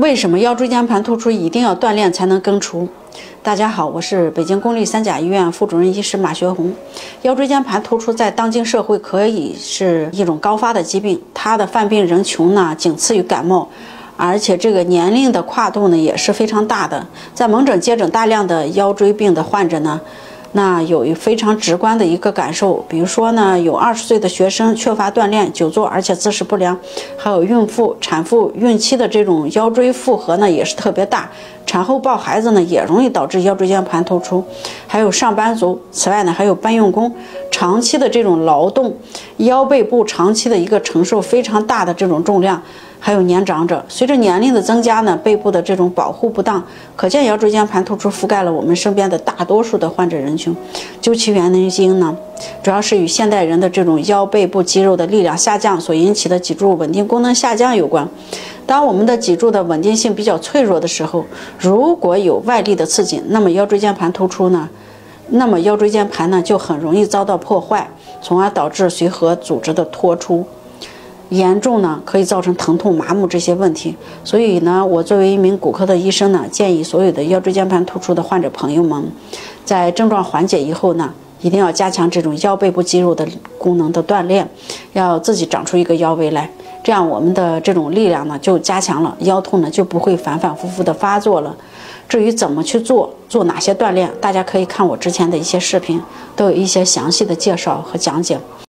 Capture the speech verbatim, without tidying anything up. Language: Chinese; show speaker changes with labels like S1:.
S1: 为什么腰椎间盘突出一定要锻炼才能根除？大家好，我是北京公立三甲医院副主任医师马学红。腰椎间盘突出在当今社会可以是一种高发的疾病，它的犯病人群呢仅次于感冒，而且这个年龄的跨度呢也是非常大的。在门诊接诊大量的腰椎病的患者呢，那有一非常直观的一个感受，比如说呢，有二十岁的学生缺乏锻炼，久坐而且姿势不良，还有孕妇、产妇、孕期的这种腰椎负荷呢也是特别大，产后抱孩子呢也容易导致腰椎间盘突出，还有上班族，此外呢还有搬运工，长期的这种劳动，腰背部长期的一个承受非常大的这种重量。还有年长者，随着年龄的增加呢，背部的这种保护不当，可见腰椎间盘突出覆盖了我们身边的大多数的患者人群。究其原因呢，主要是与现代人的这种腰背部肌肉的力量下降所引起的脊柱稳定功能下降有关。当我们的脊柱的稳定性比较脆弱的时候，如果有外力的刺激，那么腰椎间盘突出呢，那么腰椎间盘呢就很容易遭到破坏，从而导致髓核组织的脱出。严重呢，可以造成疼痛、麻木这些问题。所以呢，我作为一名骨科的医生呢，建议所有的腰椎间盘突出的患者朋友们，在症状缓解以后呢，一定要加强这种腰背部肌肉的功能的锻炼，要自己长出一个腰围来，这样我们的这种力量呢就加强了，腰痛呢就不会反反复复的发作了。至于怎么去做，做哪些锻炼，大家可以看我之前的一些视频，都有一些详细的介绍和讲解。